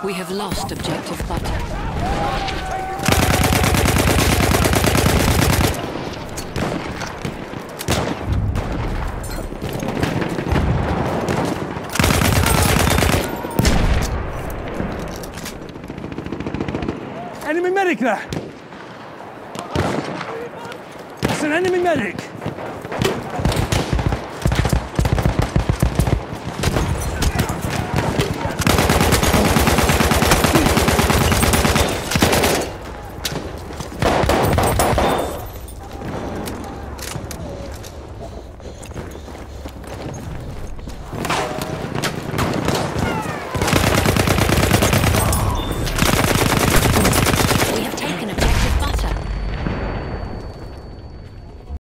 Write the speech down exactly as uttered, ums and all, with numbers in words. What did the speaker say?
We have lost objective butter. Enemy medic there! It's an enemy medic!